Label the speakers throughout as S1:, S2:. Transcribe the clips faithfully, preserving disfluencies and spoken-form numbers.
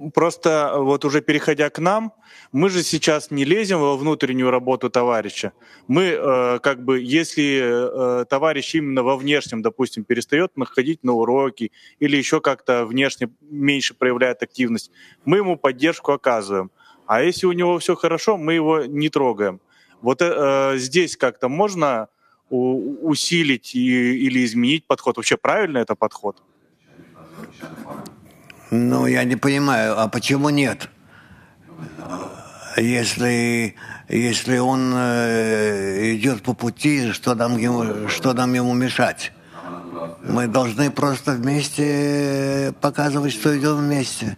S1: просто вот уже переходя к нам, мы же сейчас не лезем во внутреннюю работу товарища. Мы э, как бы, если э, товарищ именно во внешнем, допустим, перестает находить на уроки или еще как-то внешне меньше проявляет активность, мы ему поддержку оказываем. А если у него все хорошо, мы его не трогаем. Вот э, здесь как-то можно у- усилить и, или изменить подход? Вообще правильно это подход?
S2: Ну, я не понимаю, а почему нет? Если, если он э, идет по пути, что нам, ему, что нам ему мешать? Мы должны просто вместе показывать, что идем вместе.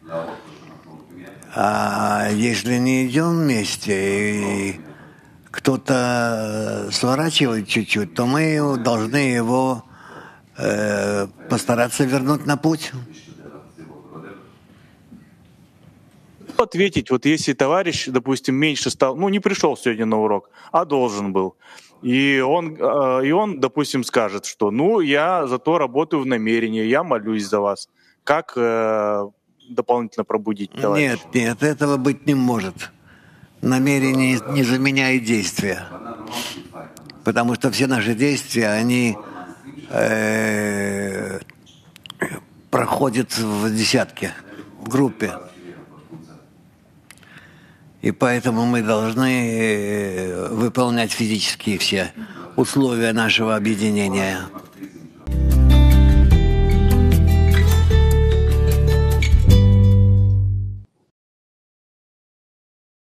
S2: А если не идем вместе, и кто-то сворачивает чуть-чуть, то мы должны его э, постараться вернуть на путь.
S1: Ответить, вот если товарищ, допустим, меньше стал, ну, не пришел сегодня на урок, а должен был, и он, э, и он, допустим, скажет, что, ну, я зато работаю в намерении, я молюсь за вас. Как э, дополнительно пробудить
S2: Нет,
S1: товарища?
S2: нет, этого быть не может. Намерение не заменяет действия. Потому что все наши действия, они э, проходят в десятке, в группе. И поэтому мы должны выполнять физические все условия нашего объединения.